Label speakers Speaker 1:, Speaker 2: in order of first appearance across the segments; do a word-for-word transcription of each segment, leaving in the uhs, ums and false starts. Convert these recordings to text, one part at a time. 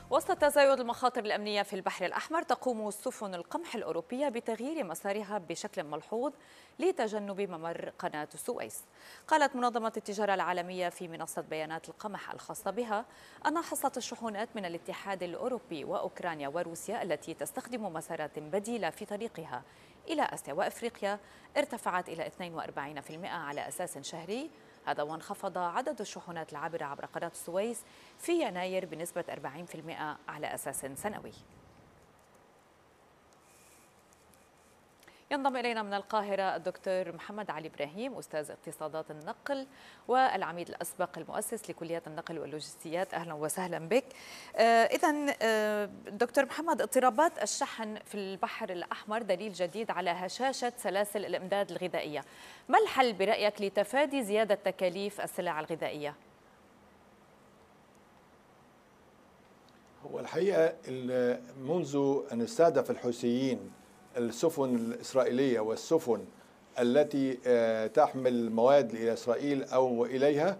Speaker 1: وسط تزايد المخاطر الأمنية في البحر الأحمر، تقوم سفن القمح الأوروبية بتغيير مسارها بشكل ملحوظ لتجنب ممر قناة السويس. قالت منظمة التجارة العالمية في منصة بيانات القمح الخاصة بها أن حصة الشحنات من الاتحاد الأوروبي وأوكرانيا وروسيا التي تستخدم مسارات بديلة في طريقها إلى آسيا وأفريقيا ارتفعت إلى اثنين وأربعين بالمئة على أساس شهري، هذا وانخفض عدد الشحنات العابرة عبر قناة السويس في يناير بنسبة أربعين بالمئة على أساس سنوي. ينضم إلينا من القاهرة الدكتور محمد علي إبراهيم، أستاذ اقتصادات النقل والعميد الأسبق المؤسس لكلية النقل واللوجستيات. أهلا وسهلا بك. آه إذن آه دكتور محمد، اضطرابات الشحن في البحر الأحمر دليل جديد على هشاشة سلاسل الإمداد الغذائية. ما الحل برأيك لتفادي زيادة تكاليف السلع الغذائية؟
Speaker 2: هو الحقيقة منذ أن استهدف الحوثيين السفن الإسرائيلية والسفن التي تحمل مواد إلى إسرائيل أو إليها،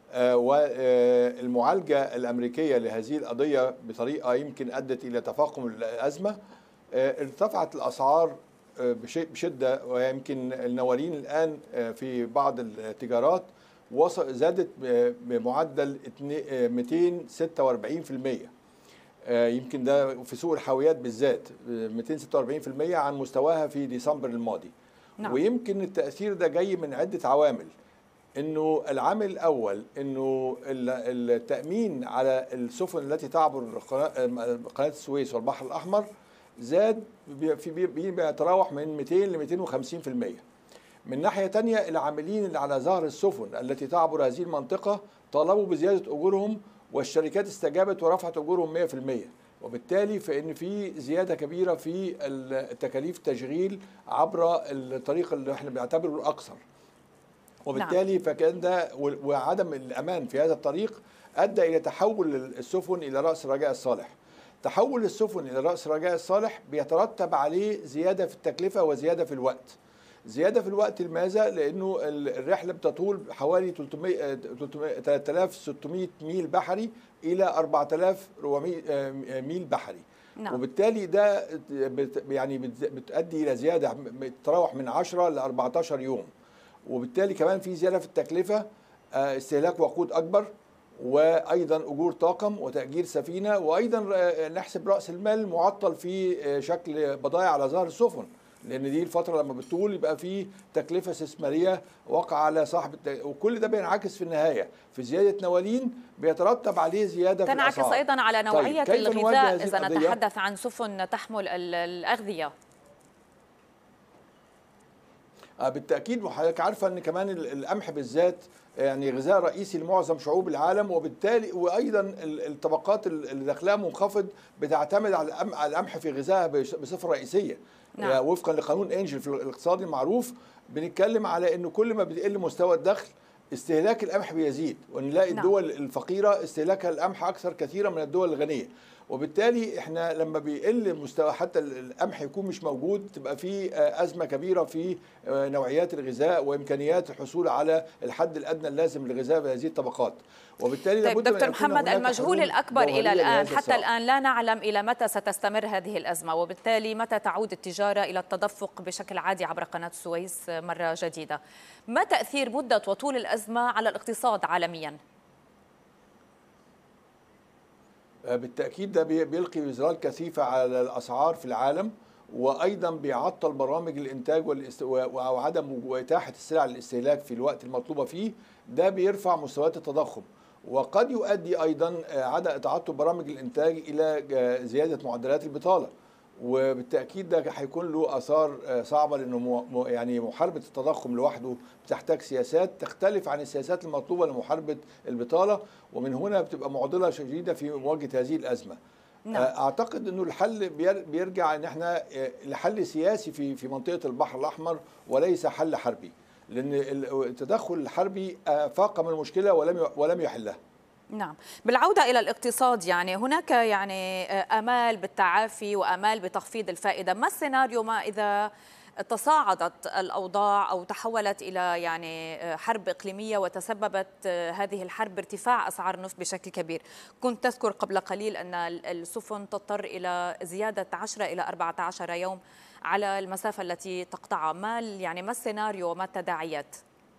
Speaker 2: والمعالجة الأمريكية لهذه القضية بطريقة يمكن أدت إلى تفاقم الأزمة، ارتفعت الأسعار بشدة، ويمكن النوالين الآن في بعض التجارات زادت بمعدل مئتين وستة وأربعين بالمئة. يمكن ده في سوق الحاويات بالذات مئتين وستة وأربعين بالمئة عن مستواها في ديسمبر الماضي. نعم. ويمكن التأثير ده جاي من عدة عوامل. انه العامل الاول انه التأمين على السفن التي تعبر قناة السويس والبحر الأحمر زاد في بيتراوح من مئتين ل مئتين وخمسين بالمئة. من ناحية تانية العاملين اللي على ظهر السفن التي تعبر هذه المنطقة طالبوا بزيادة أجورهم، والشركات استجابت ورفعت أجورهم مئة بالمئة، وبالتالي فإن في زيادة كبيرة في التكاليف التشغيل عبر الطريق اللي احنا بنعتبره الأقصر، وبالتالي فكان ده وعدم الأمان في هذا الطريق أدى إلى تحول السفن إلى رأس الرجاء الصالح. تحول السفن إلى رأس الرجاء الصالح بيترتب عليه زيادة في التكلفة وزيادة في الوقت. زيادة في الوقت لماذا؟ لأنه الرحلة بتطول حوالي ثلاثة آلاف وستمئة ميل بحري إلى أربعة آلاف وأربعمئة ميل بحري. نعم. وبالتالي ده يعني بتؤدي إلى زيادة تتراوح من عشرة ل أربعة عشر يوم، وبالتالي كمان في زيادة في التكلفة، استهلاك وقود أكبر، وأيضا أجور طاقم وتأجير سفينة، وأيضا نحسب رأس المال معطل في شكل بضائع على ظهر السفن، لأن دي الفترة لما بتطول يبقى في تكلفة استثمارية وقع على صاحب الت... وكل ده بينعكس في النهاية في زيادة نوالين بيترتب عليه زيادة في الأسعار.
Speaker 1: تنعكس أيضا على نوعية طيب الغذاء إذا نتحدث عن سفن تحمل الأغذية.
Speaker 2: بالتأكيد، وحضرتك عارفة أن كمان القمح بالذات يعني غذاء رئيسي لمعظم شعوب العالم، وبالتالي وأيضا الطبقات اللي دخلها منخفض بتعتمد على القمح في غذائها بصفة رئيسية. نعم. وفقا لقانون انجل في الاقتصاد المعروف بنتكلم على أنه كل ما بيقل مستوى الدخل استهلاك القمح بيزيد، ونلاقي نعم. الدول الفقيرة استهلاكها القمح أكثر كثيرا من الدول الغنية، وبالتالي احنا لما بيقل مستوى حتى القمح يكون مش موجود تبقى في أزمة كبيرة في نوعيات الغذاء وإمكانيات الحصول على الحد الأدنى اللازم للغذاء بهذه الطبقات.
Speaker 1: وبالتالي طيب دكتور محمد، المجهول الأكبر إلى الآن حتى الآن لا نعلم إلى متى ستستمر هذه الأزمة، وبالتالي متى تعود التجارة إلى التدفق بشكل عادي عبر قناة السويس مرة جديدة. ما تأثير مدة وطول الأزمة على الاقتصاد عالمياً؟
Speaker 2: بالتأكيد ده بيلقي بظلال كثيفة على الأسعار في العالم، وأيضا بيعطل برامج الإنتاج وعدم إتاحة السلع للاستهلاك في الوقت المطلوبة فيه. ده بيرفع مستويات التضخم، وقد يؤدي أيضا عدم تعطل برامج الإنتاج إلى زيادة معدلات البطالة، وبالتأكيد ده هيكون له آثار صعبة، لأنه يعني محاربة التضخم لوحده بتحتاج سياسات تختلف عن السياسات المطلوبة لمحاربة البطالة، ومن هنا بتبقى معضلة شديدة في مواجهة هذه الأزمة. نعم. أعتقد أنه الحل بيرجع أن احنا لحل سياسي في في منطقة البحر الأحمر وليس حل حربي، لأن التدخل الحربي فاقم المشكلة ولم ولم يحلها.
Speaker 1: نعم، بالعودة إلى الاقتصاد، يعني هناك يعني آمال بالتعافي وآمال بتخفيض الفائدة. ما السيناريو ما إذا تصاعدت الأوضاع أو تحولت إلى يعني حرب إقليمية، وتسببت هذه الحرب بارتفاع أسعار النفط بشكل كبير. كنت تذكر قبل قليل أن السفن تضطر إلى زيادة عشرة إلى أربعة عشر يوم على المسافة التي تقطعها. ما يعني ما السيناريو وما التداعيات؟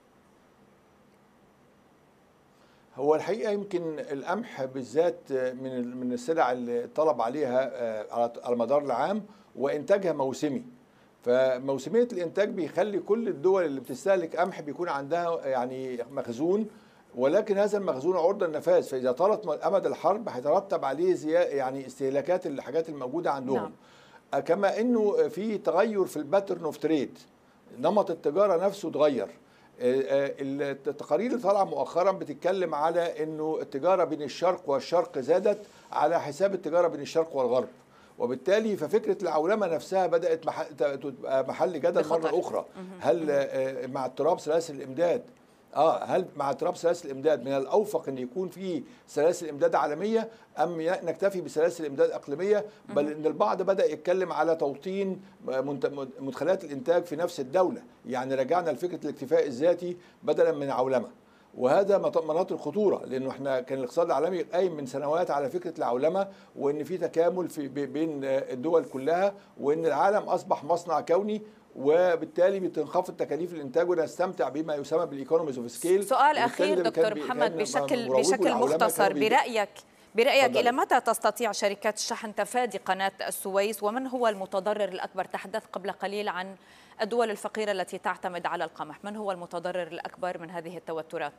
Speaker 2: هو الحقيقة يمكن القمح بالذات من من السلع اللي طلب عليها على مدار العام، وإنتاجها موسمي. فموسمية الإنتاج بيخلي كل الدول اللي بتستهلك قمح بيكون عندها يعني مخزون، ولكن هذا المخزون عرضة للنفاذ. فإذا طالت أمد الحرب هيترتب عليه زيادة يعني استهلاكات الحاجات الموجودة عندهم. نعم. كما إنه في تغير في الباترن اوف تريد، نمط التجارة نفسه اتغير. التقارير اللي طالعه مؤخرا بتتكلم على انه التجاره بين الشرق والشرق زادت على حساب التجاره بين الشرق والغرب، وبالتالي ففكره العولمه نفسها بدات تبقى محل جدل مره اخرى. هل مع اضطراب سلاسل الامداد اه هل مع اضطراب سلاسل الامداد من الاوفق ان يكون في سلاسل امداد عالميه ام نكتفي بسلاسل امداد اقليميه؟ بل ان البعض بدا يتكلم على توطين مدخلات الانتاج في نفس الدوله، يعني رجعنا لفكره الاكتفاء الذاتي بدلا من عولمه. وهذا مناط الخطوره، لانه احنا كان الاقتصاد العالمي قايم من سنوات على فكره العولمه، وان في تكامل في بين الدول كلها، وان العالم اصبح مصنع كوني، وبالتالي بتنخفض تكاليف الانتاج ونستمتع بما يسمى بالايكونوميز اوف سكيل.
Speaker 1: سؤال اخير دكتور محمد بشكل بشكل مختصر، برايك برايك الى متى تستطيع شركات الشحن تفادي قناه السويس، ومن هو المتضرر الاكبر؟ تحدث قبل قليل عن الدول الفقيره التي تعتمد على القمح، من هو المتضرر الاكبر من هذه التوترات؟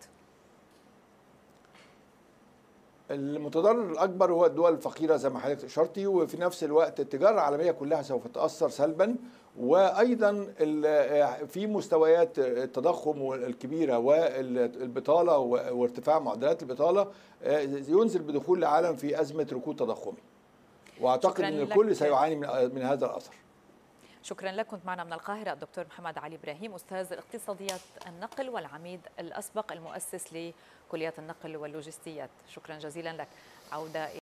Speaker 2: المتضرر الاكبر هو الدول الفقيره زي ما حضرتك اشرتي، وفي نفس الوقت التجاره العالميه كلها سوف تتاثر سلبا، وايضا في مستويات التضخم الكبيره والبطاله وارتفاع معدلات البطاله ينزل بدخول العالم في ازمه ركود تضخمي، واعتقد ان الكل سيعاني من هذا الاثر.
Speaker 1: شكرا لك. كنت معنا من القاهرة الدكتور محمد علي إبراهيم، أستاذ اقتصاديات النقل والعميد الأسبق المؤسس لكلية النقل واللوجستيات. شكرا جزيلا لك. عودة